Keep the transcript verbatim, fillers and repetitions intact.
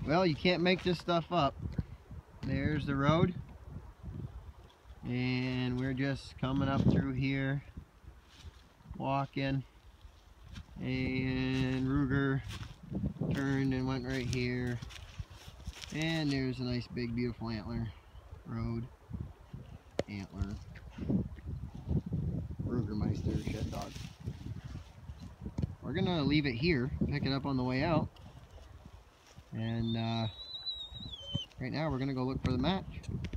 Well, you can't make this stuff up. There's the road. And we're just coming up through here, walking. And Ruger turned and went right here. And there's a nice big beautiful antler road. Antler. Rugermeister shed dog. We're gonna leave it here, pick it up on the way out. And uh, right now we're gonna go look for the match.